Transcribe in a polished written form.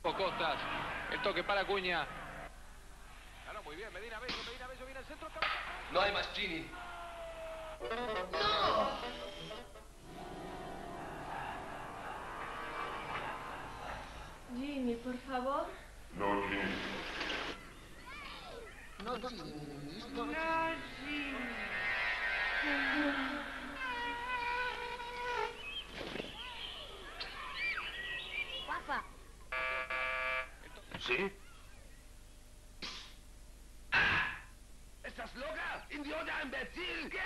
Costas, el toque para Acuña. Claro, muy bien, Medina Bello viene al centro. No hay más, Gini. ¡No! Jimmy, por favor. No, Gini. No, Gini. No, Jimmy. Papá. ¿Sí? ¿Estás loca? ¡Idiota, imbécil! ¿Qué